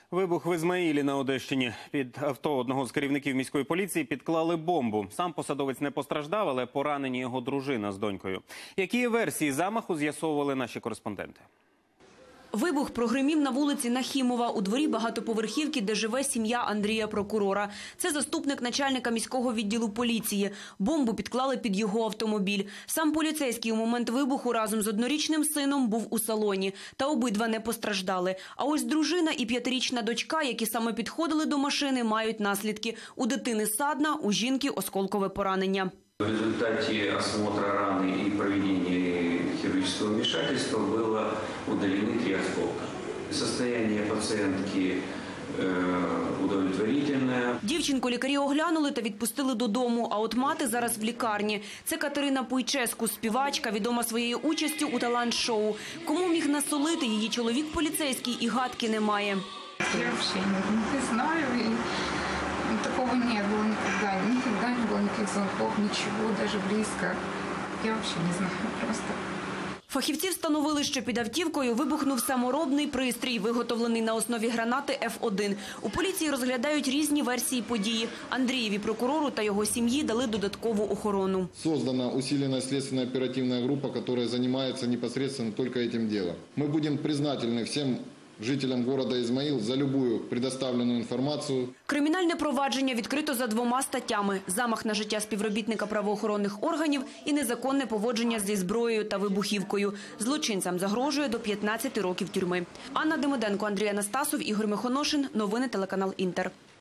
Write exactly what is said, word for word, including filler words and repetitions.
Вибух в Ізмаїлі на Одещині. Під авто одного з керівників міської поліції підклали бомбу. Сам посадовець не постраждав, але поранені його дружина з донькою. Які версії замаху з'ясовували наші кореспонденти? Вибух прогримів на вулиці Нахімова, у дворі багатоповерхівки, де живе сім'я Андрія Прокурора. Це заступник начальника міського відділу поліції. Бомбу підклали під його автомобіль. Сам поліцейський у момент вибуху разом з однорічним сином був у салоні. Та обидва не постраждали. А ось дружина і п'ятирічна дочка, які саме підходили до машини, мають наслідки. У дитини садна, у жінки осколкове поранення. В результате осмотра раны и проведения хирургического вмешательства было удалены три осколка. Состояние пациентки э, удовлетворительне. Дівчинку лікарі оглянули та відпустили додому, а от мати зараз в лікарні. Це Катерина Пуйческу, співачка, відома своєю участю у талант-шоу. Кому міг насолити її чоловік поліцейський, і гадки немає. Я вообще не знаю. Такого не было никогда. Никогда не было никаких звонков, ничего, даже близко. Я вообще не знаю просто. Фахівці встановили, що під автівкою вибухнув саморобний пристрій, виготовлений на основі гранати еф один. У поліції розглядають різні версії події. Андрієві Прокурору та його сім'ї дали додаткову охорону. Создана усиленная следственная оперативная группа, которая занимается непосредственно только этим делом. Мы будем признательны всем жителям города Ізмаїл за любую предоставленную інформацію. Кримінальне провадження відкрито за двома статтями – замах на життя співробітника правоохоронних органів і незаконне поводження зі зброєю та вибухівкою. Злочинцям загрожує до п'ятнадцяти років тюрми. Анна Демиденко, Андрій Анастасов, Ігор Михоношин. Новини телеканал «Інтер».